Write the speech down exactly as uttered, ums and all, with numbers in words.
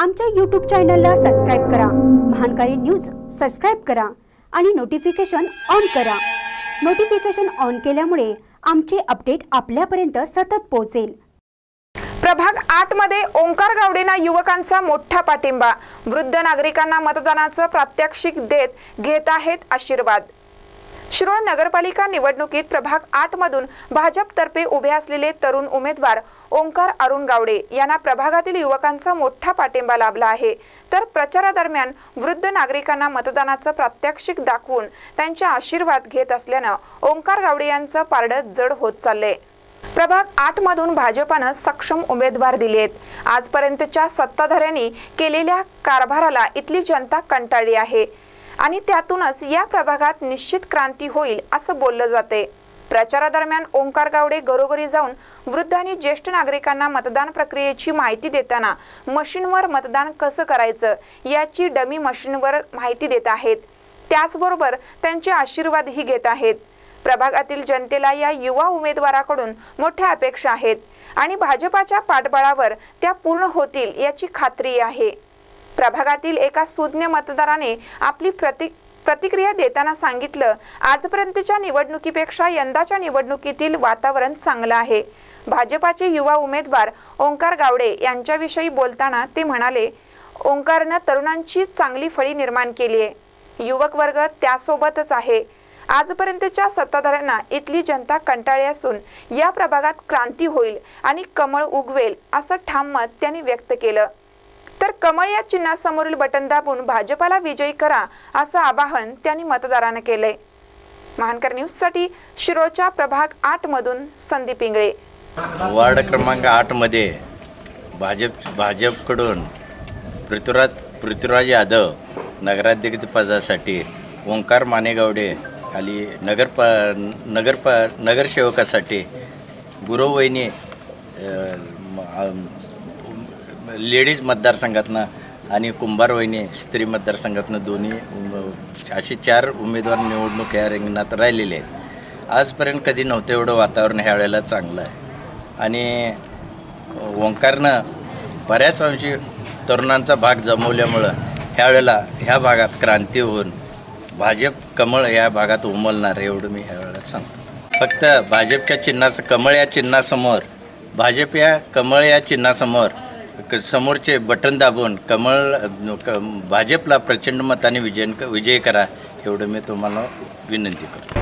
आमच्या यूट्यूब चॅनलला सबस्क्राइब करा, महानकारी न्यूज सबस्क्राइब करा आणि नोटिफिकेशन ऑन करा। नोटिफिकेशन ऑन केल्यामुळे आमचे अपडेट आपल्यापर्यंत सतत पोहोचेल। प्रभाग आठ मध्ये ओंकार गावडेंना युवकांचा मोठा पाठिंबा, वृद्ध नागरिकांना मतदानाचं प्रात्यक्षिक देत घेत आहेत आशीर्वाद। शिरोळ नगरपालिका निवडणुकीत प्रभाग आठ मधून भाजपतर्फे उभे असलेले तरुण उमेदवार ओंकार अरुण गावडे यांना प्रभागातील युवकांचा मोठा पाठिंबा लाभला आहे। तर प्रचारादरम्यान वृद्ध नागरिकांना मतदानाचं प्रात्यक्षिक दाखवून त्यांचे आशीर्वाद घेत असल्याने ओंकार गावडे यांचं पारडं जड होत चालले। प्रभाग आठ मधून भाजपाने सक्षम उमेदवार दिलेत। आजपर्यंतच्या सत्ताधाऱ्यांनी केलेल्या कारभाराला इथली जनता कंटाळली आहे आणि त्यातूनच या प्रभागात निश्चित क्रांती होईल असं बोललं जाते। प्रचारादरम्यान ओंकार गावडे घरोघरी जाऊन वृद्ध आणि ज्येष्ठ नागरिकांना मतदान प्रक्रियेची माहिती देताना मशीनवर मतदान कसं करायचं याची डमी मशीनवर माहिती देत आहेत। त्याचबरोबर त्यांचे आशीर्वादही घेत आहेत। प्रभागातील जनतेला या युवा उमेदवाराकडून मोठ्या अपेक्षा आहेत आणि भाजपाच्या पाठबळावर त्या पूर्ण होतील याची खात्री आहे। प्रभागातील एका सुज्ञ मतदाराने आपली प्रति प्रतिक्रिया देताना सांगितलं, आजपर्यंतच्या निवडणुकीपेक्षा यंदाच्या निवडणुकीतील वातावरण चांगलं आहे। भाजपाचे युवा उमेदवार ओंकार गावडे यांच्याविषयी बोलताना ते म्हणाले, ओंकारनं तरुणांची चांगली फळी निर्माण केली आहे, युवक वर्ग त्यासोबतच आहे। आजपर्यंतच्या सत्ताधाऱ्यांना इथली जनता कंटाळली असून या प्रभागात क्रांती होईल आणि कमळ उगवेल असं ठाम मत त्यांनी व्यक्त केलं। तर कमळ या चिन्हासमोरील बटन दाबून भाजपाला विजयी करा असं आवाहन त्यांनी मतदारांना केलंय। महानकर न्यूज साठी शिरोळच्या प्रभाग आठ मधून संदीप इंगळे। वार्ड क्रमांक आठ मध्ये भाजप भाजपकडून पृथ्वीराज पृथ्वीराज यादव नगराध्यक्ष पदासाठी ओंकार मानेगावडे खाली नगर प नगर प नगरसेवकासाठी गुरुवहिनी लेडीज मतदारसंघातनं आणि कुंभारवहिनी स्त्री मतदारसंघातनं दोन्ही अशी चार उमेदवार निवडणूक या रिंगणात राहिलेले आहेत। आजपर्यंत कधी नव्हतं एवढं वातावरण ह्या वेळेला चांगलं आहे आणि ओंकारनं बऱ्याच अंशी तरुणांचा भाग जमवल्यामुळं ह्या वेळेला ह्या भागात क्रांती होऊन भाजप कमळ या भागात उमलणार एवढं मी ह्या वेळेला सांगतो। फक्त भाजपच्या चिन्हाचं कमळ या चिन्हासमोर भाजप या कमळ या चिन्हासमोर समोरचे बटन दाबून कमळ भाजपला प्रचंड मताने विजय विजय करा एवढं मी तुम्हाला विनंती करतो।